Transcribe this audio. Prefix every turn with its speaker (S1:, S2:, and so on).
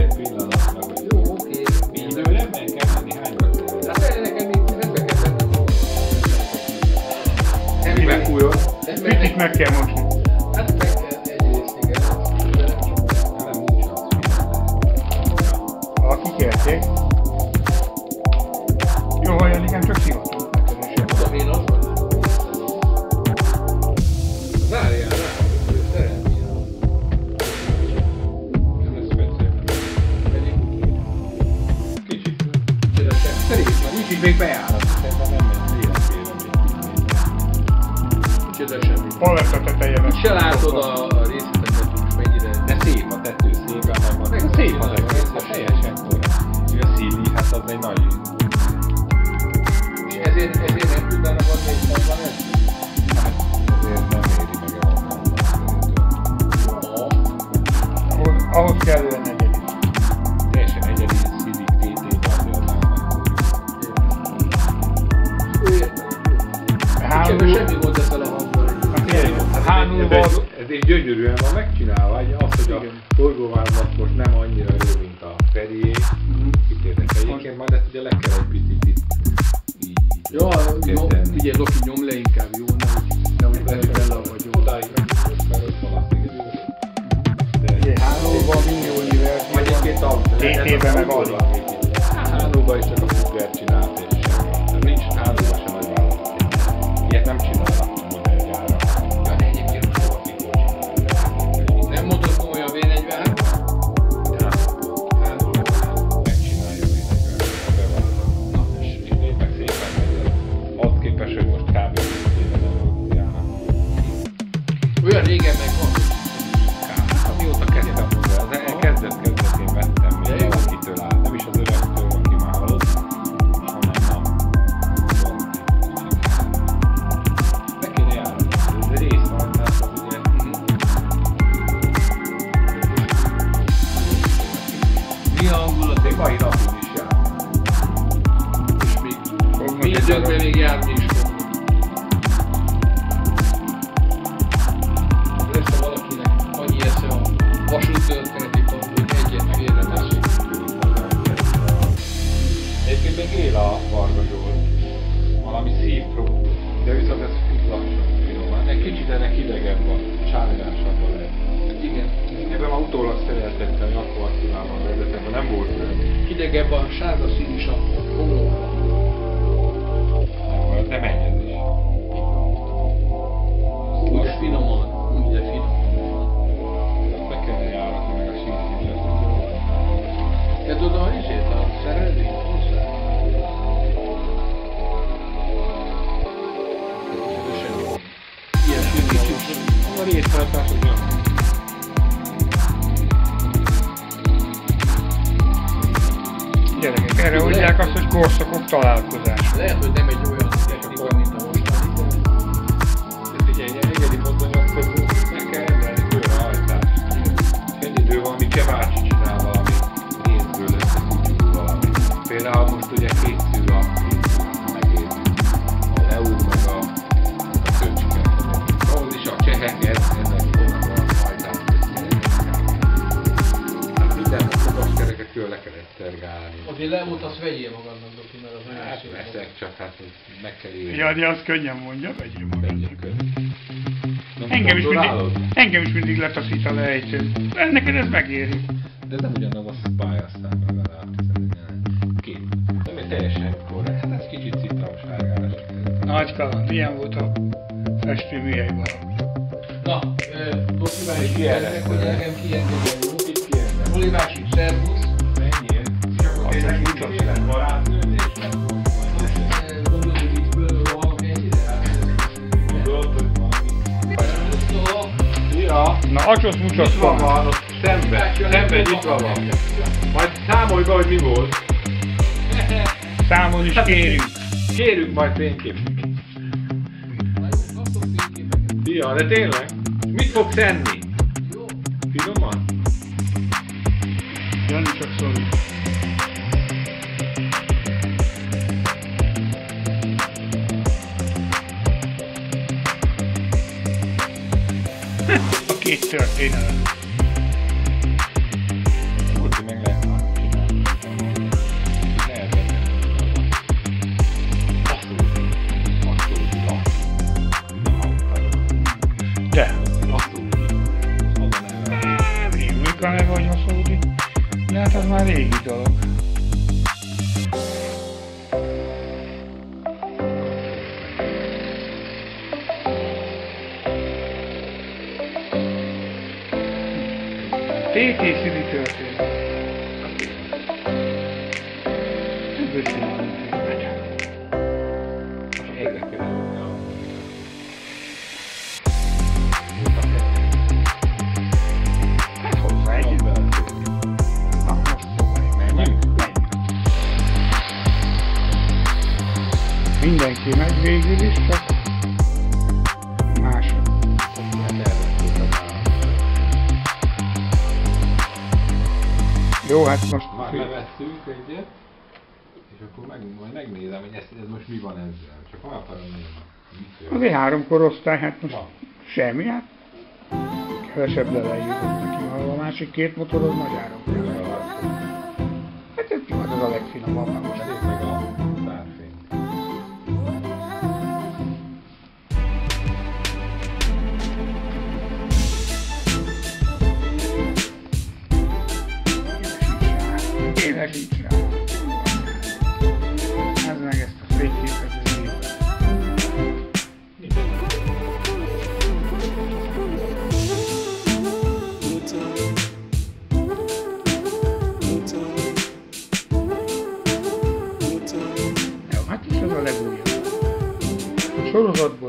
S1: egy pillanatra, hogy
S2: Jó, oké.
S1: mindőre meg kell menni hányra?
S2: Hát nekem itt rendbe kell tenni.
S1: Mi megfújod?
S3: Mit meg kell mosni?
S2: Hát meg kell egyrészt, igen.
S1: Nem nincs az.
S3: Ha kikérték. Jó, olyan nekem csak szivatunk.
S2: Tudom én az van. Várjál rá, hogy szeretnél.
S1: Nem lesz speciális.
S2: Pedig
S1: Kicsit.
S2: szerint van.
S1: Kicsit még bejárat, szerintem nem megy életére még kicsit.
S2: Micsoda semmi.
S3: Paletta teteje lesz.
S2: Se látod a részleteket, hogy mennyire...
S1: De szép a tető, szép a megvan.
S2: Meg
S1: Szép az
S2: csinálva,
S1: egész,
S2: ez
S1: teljesen korrekt. Ő a szíli, hát az egy nagy...
S2: És ezért nem tudnának adni egy 60 ezt?
S1: Hát ezért nem éri meg el.
S3: Ahhoz kellően egyedi.
S1: Teljesen egyedi szíli TT-ben azért nem
S2: Ő értem.
S3: Hánul,
S2: Semmi gond ezzel a hangból.
S3: hánulval,
S1: ez egy gyönyörűen van megcsinálva, hogy az, hogy a forgóvázlat most nem annyira jó, mint a Ferié. Itt érdekes. Egyébként majd ezt ugye le kell egy picit itt így
S2: Jó, figyelj, Loki, nyom le inkább, jó? Nehogy bele vagyok.
S1: odáig, mert ott van azt igazán.
S3: hánulval milliónyi verzió
S1: Vagy egy-két
S3: van. TT-ben meg alig.
S1: Hánóban is csak a Fugger csinált és semmi. Nincs hánóban sem nagy vállalat. Ilyet nem csinálnak a modellgyára.
S2: Ja, de egyébként most hova mikor csinálják? Nem mondod komolyan V43?
S1: Hánóban megcsinálja a V43-et.
S2: Na, tessék.
S1: És nézd meg szépen, hogy az képes, hogy most kb. 20 éve nem volt gyára.
S2: Olyan régen meg van.
S1: Amióta kezdtem hozzá, az kezdetén vettem még valakitől áll, nem is az öregtől, aki már halott, hanem be kéne járni, de rész van, tehát az ugye...
S2: Mi a hangulat?
S1: Még mai napig is jár.
S2: És még mi időkben még járni is fogunk. Lesz ha valakinek annyi esze a vasúttörténeti tanul, hogy egyet félre teszik.
S1: Egyébként még él a Varga Zsolt, valami szívpró, de viszont ez fut lassan, finoman. Egy kicsit ennek hidegebb a sárgásabban lehet.
S2: Igen.
S1: Ebben már utólag szereltettem, hogy akkor aktiválom a vezetemben, nem volt olyan.
S2: Hidegebb a sárga szín is a homlokban.
S1: De menj ez is.
S2: Úgy de finoman, úgy de finoman.
S1: Be kellene járatni meg a sízsízset.
S2: Te tudod a izét, a szerelvényt hozzá? Ilyen kicsit.
S1: A részfeltás az olyan.
S3: Gyerekek, erre mondják azt, hogy korszakok találkozás.
S2: Lehet, hogy nem egy olyan technika, mint a mostani.
S1: De figyelj, ilyen egyedi módon akkor meg kell rendelni főre a hajtást. Egy idő van, ami Csevácsi csinál valami részből összeszűkül valami. Például most ugye készül a megérni. A Leo meg a Köcske. Ahhoz is a csehek ezek fognak valami hajtást összeérni. Hát minden fogaskerekekről le kellett tergálni.
S2: Azért leót azt vegyél magadnak, Doki, mert az nagyon
S1: Hát
S2: szép.
S1: veszek, csak hát ez meg kell érni.
S3: Ja, de azt könnyen mondja, vegyél magadnak.
S1: Nem
S3: Engem is mindig letaszít a lejtő. Neked ez megéri.
S1: De nem ugyanaz a pályasztán legalább. Két. Nem egy teljesen korrekt. Hát ez kicsit citromsárgás.
S3: Nagyka, milyen volt a festő műhely valami?
S2: Na, Doki már is
S1: kijelent,
S2: hogy engem kiengedjen, jó?
S1: Itt kérem.
S2: Oli másik, szervusz.
S1: Mennyi? Csak a tényleg kicsit barátnőzés.
S2: Gondolod, hogy itt fölről rohanok ennyire?
S1: Gondolod, hogy valami.
S2: Ja.
S3: Na, acsos mucsos
S1: Nyitva
S3: van.
S1: van, ott szemben nyitva van. Majd számolj be, hogy mi volt.
S3: Számon is kérünk.
S1: Kérünk majd fényképet. Szia, de tényleg? Mit fogsz enni? Finoman?
S3: Jani csak szólít. A két történelem.
S1: Kuti meg lehet
S3: Hát az már régi dolog. TT-színi történet. Ebből csinálunk filmet. Hát hozzá együtt. Na, most menjünk. Mindenki megy végül is, csak másod. Jó, hát most...
S1: Már levesszünk egyet, és akkor majd megnézem, hogy ez most mi van ezzel. Csak meg akarom nézni.
S3: Azért 3 korosztály, hát most
S1: Na.
S3: semmi, hát kevesebb lelejűzött neki, ha a másik 2 motor az nagy áram. Hát ez jó, hát az a legfinomabb. Hát most
S1: Nézd meg a szárfényt.
S3: Éles így rá. Ez meg ezt a fényképezőjét. Jó, hát ez a legújabb. A sorozatból